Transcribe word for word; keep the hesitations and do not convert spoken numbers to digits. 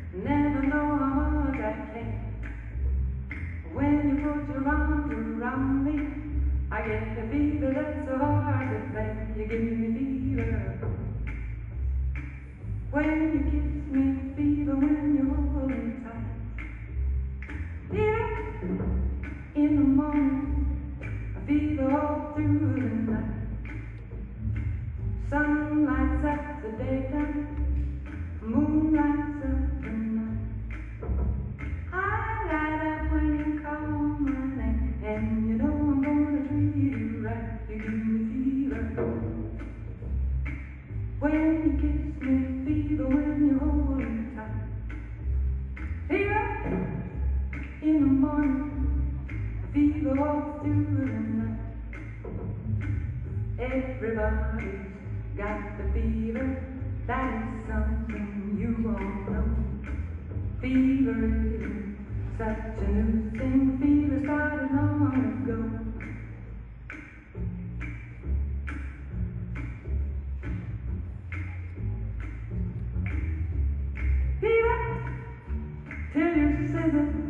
Never know how much I care. When you put your arms around me, I get a fever that's so hard to bear. You give me fever. When you kiss me, fever when you hold me tight. Fever in the morning, a fever all through the night. Sun lights up the daytime, moon lights up the night. I light up when you call my name, and you know I'm gonna treat you right. You give me fever. When you kiss me, fever when you hold me tight. Fever in the morning, fever all through the night. Everybody's got the fever, that is something you all know. Fever isn't such a new thing, fever started long ago. Fever till you scissor.